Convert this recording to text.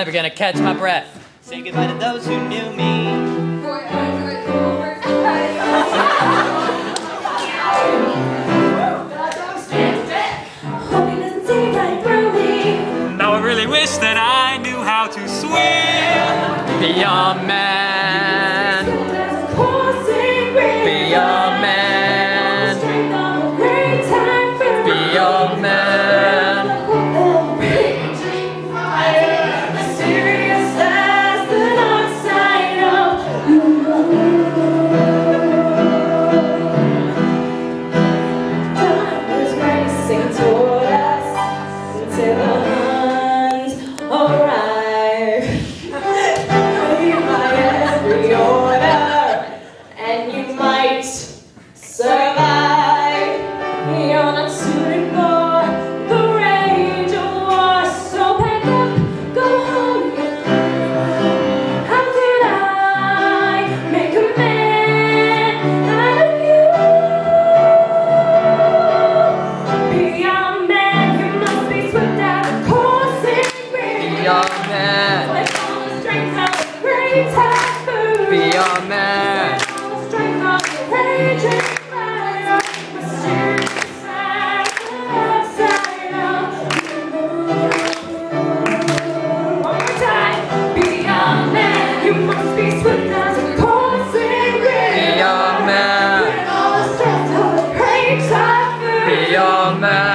never gonna catch my breath. Say goodbye to those who knew me. Now I really wish that I knew how to swim. Be a man. Be a man. Be a man. Mysterious as the dark side of the moon. Time is racing toward us until the huns arrive. You by every order, and you might survive. You're not suited for the rage of war, so pack up, go home. How could I make a man out of you? Be a man, you must be swept out of course and Be a man. with all the strength of a great typhoon. Be a man. With all the strength of a raging fire, mysterious as the dark side of the moon. One more time. Be a man, you must be swift as a coursing river. Be a man. With all the strength of a great typhoon. Be a man.